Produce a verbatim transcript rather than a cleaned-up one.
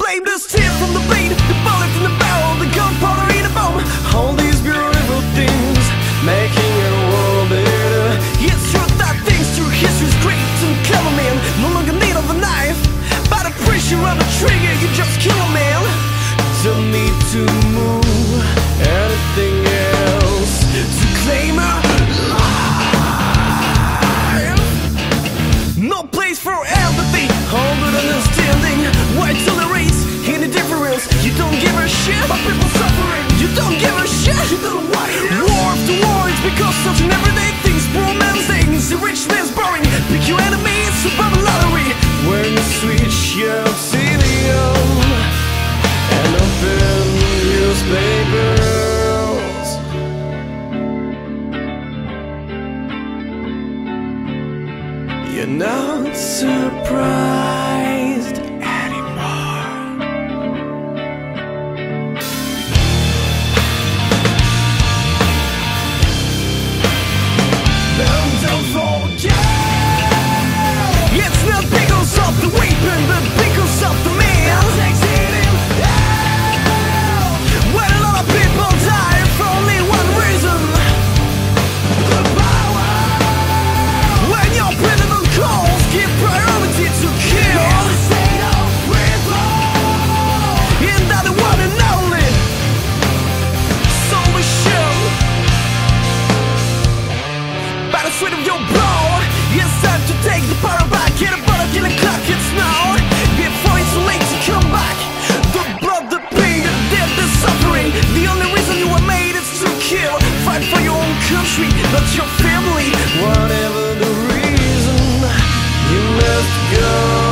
blame the steel from the blade, the bullet from the barrel, the gunpowder in the bomb. All these beautiful things making a world better. It's true that things through history's great and clever man no longer need of a knife. By the pressure of a trigger, you just kill a man. Don't need to move anything else to claim a life. No place for empathy, all good understanding. Why tolerate any difference? You don't give a shit about people suffering. You don't give a shit. You don't want it. War after war, it's because such an everyday things. Poor man's things, the rich man's boring. Pick your enemy, it's a bubble lottery. When you switch your obsidian and open newspapers, you're not surprised anymore. Now don't forget, it's not because of the weapon, but because of the man. When a lot of people die for only one reason, the power. When your president calls, give priority to kill. And that the one and only solution. By the sweat of your brow, it's time to take the power back. Get a bottle, kill a clock, it's now. Before it's too late to come back. The blood, the pain, the death, the suffering. The only reason you were made is to kill. Fight for your own country, not your family. Whatever the reason, you must go.